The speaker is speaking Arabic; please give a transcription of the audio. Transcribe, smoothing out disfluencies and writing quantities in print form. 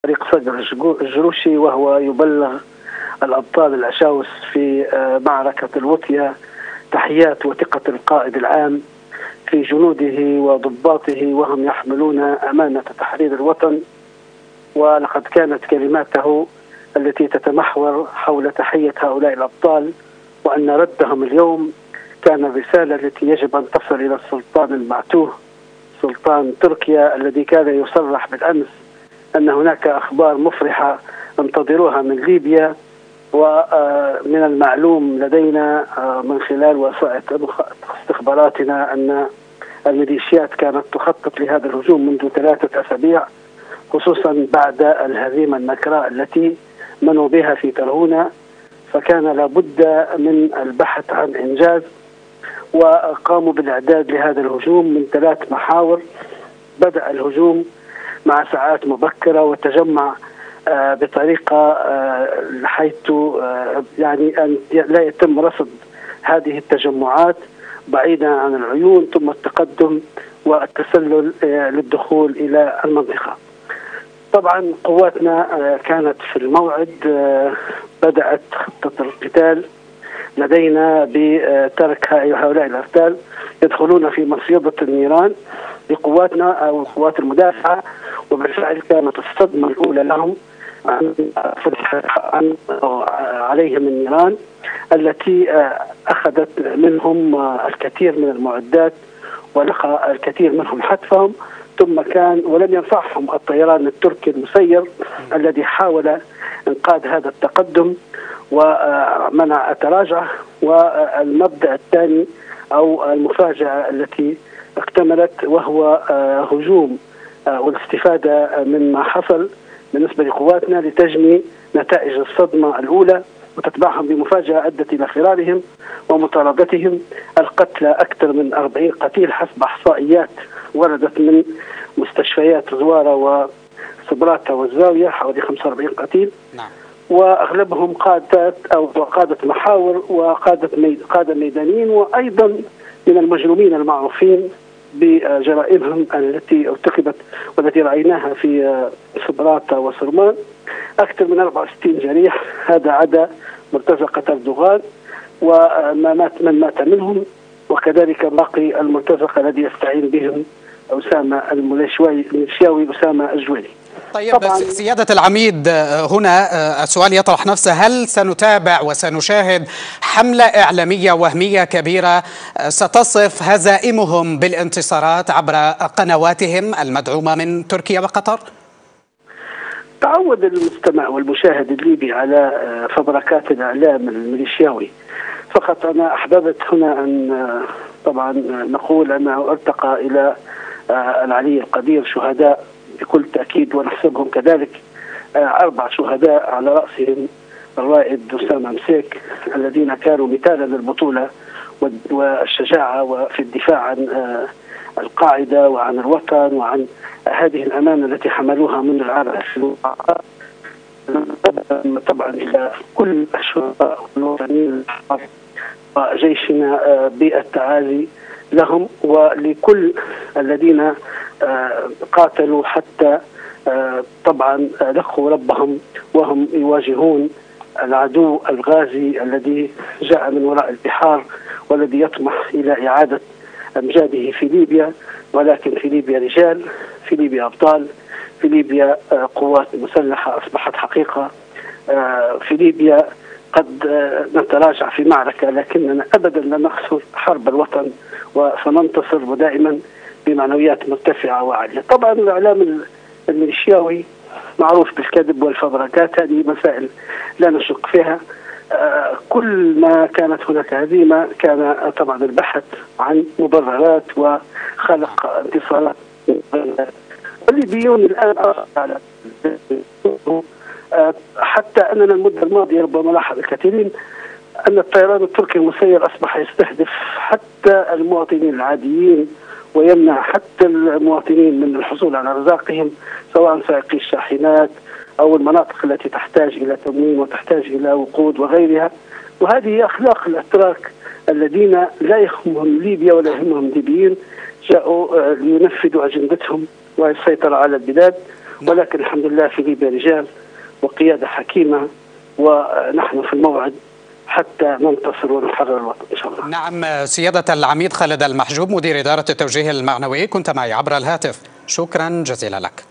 فريق صقر الجروشي، وهو يبلغ الأبطال الأشاوس في معركة الوطية تحيات وثقة القائد العام في جنوده وضباطه وهم يحملون أمانة تحرير الوطن. ولقد كانت كلماته التي تتمحور حول تحية هؤلاء الأبطال وأن ردهم اليوم كان الرسالة التي يجب أن تصل إلى السلطان المعتوه سلطان تركيا، الذي كان يصرح بالأمس أن هناك أخبار مفرحة انتظروها من ليبيا. ومن المعلوم لدينا من خلال وسائل استخباراتنا أن الميليشيات كانت تخطط لهذا الهجوم منذ 3 أسابيع، خصوصا بعد الهزيمة النكراء التي منوا بها في ترهونة، فكان لابد من البحث عن إنجاز، وقاموا بالإعداد لهذا الهجوم من 3 محاور. بدأ الهجوم مع ساعات مبكرة وتجمع بطريقة حيث يعني أن لا يتم رصد هذه التجمعات بعيدا عن العيون، ثم التقدم والتسلل للدخول إلى المنطقة. طبعا قواتنا كانت في الموعد، بدأت خطة القتال لدينا بترك هؤلاء الأبطال يدخلون في مصيدة النيران لقواتنا أو القوات المدافعة، وبالفعل كانت الصدمة الأولى لهم فتحت عليهم النيران التي أخذت منهم الكثير من المعدات ولقى الكثير منهم حتفهم، ثم كان ولم ينفعهم الطيران التركي المسير الذي حاول إنقاذ هذا التقدم ومنع التراجع. والمبدأ الثاني أو المفاجأة التي اكتملت وهو هجوم والاستفادة من ما حصل بالنسبة لقواتنا لتجني نتائج الصدمة الأولى وتتبعهم بمفاجأة أدت إلى فرارهم ومطاردتهم. القتلى أكثر من 40 قتيل حسب إحصائيات وردت من مستشفيات زوارة وسبراتة والزاوية، حوالي 45 قتيل. نعم. وأغلبهم قادة أو قادة محاور قادة ميدانيين، وأيضا من المجرمين المعروفين بجرائمهم التي ارتكبت والتي رأيناها في سبراتة وسرمان. أكثر من 64 جريح، هذا عدا مرتزقة أردوغان من مات منهم، وكذلك باقي المرتزقة الذي يستعين بهم أسامة الميليشياوي أسامة الجويلي. طيب سيادة العميد، هنا السؤال يطرح نفسه: هل سنتابع وسنشاهد حملة إعلامية وهمية كبيرة ستصف هزائمهم بالانتصارات عبر قنواتهم المدعومة من تركيا وقطر؟ تعود المستمع والمشاهد الليبي على فبركات الإعلام الميليشياوي، فقط أنا أحببت هنا أن طبعا نقول أنه ارتقى إلى العلي القدير شهداء بكل تأكيد، ونحسبهم كذلك 4 شهداء على رأسهم الرائد أسامة مسيك، الذين كانوا مثالا للبطولة والشجاعة وفي الدفاع عن القاعدة وعن الوطن وعن هذه الأمانة التي حملوها من العام 2004. طبعا إلى كل الشهداء الوطنيين وجيشنا بالتعازي لهم ولكل الذين قاتلوا حتى طبعا لقوا ربهم وهم يواجهون العدو الغازي الذي جاء من وراء البحار والذي يطمح إلى إعادة أمجاده في ليبيا. ولكن في ليبيا رجال، في ليبيا أبطال، في ليبيا قوات مسلحة أصبحت حقيقة، في ليبيا قد نتراجع في معركة لكننا أبدا لن نخسر حرب الوطن وسننتصر، ودائما بمعنويات مرتفعة وعالية. طبعا الإعلام الميليشياوي معروف بالكذب والفبركات، هذه مسائل لا نشك فيها. كل ما كانت هناك هزيمة كان طبعا البحث عن مبررات وخلق انتصارات. الليبيون الآن حتى أننا المدة الماضية ربما لاحظ الكثيرين أن الطيران التركي المسير أصبح يستهدف حتى المواطنين العاديين ويمنع حتى المواطنين من الحصول على رزاقهم، سواء سائقي الشاحنات أو المناطق التي تحتاج إلى تموين وتحتاج إلى وقود وغيرها. وهذه أخلاق الأتراك الذين لا يهمهم ليبيا ولا يهمهم الليبيين، جاءوا لينفذوا أجندتهم والسيطرة على البلاد. ولكن الحمد لله في ليبيا رجال وقيادة حكيمة، ونحن في الموعد حتى ننتصر ونحرر الوطن إن شاء الله. نعم سيادة العميد خالد المحجوب مدير إدارة التوجيه المعنوي، كنت معي عبر الهاتف، شكرا جزيلا لك.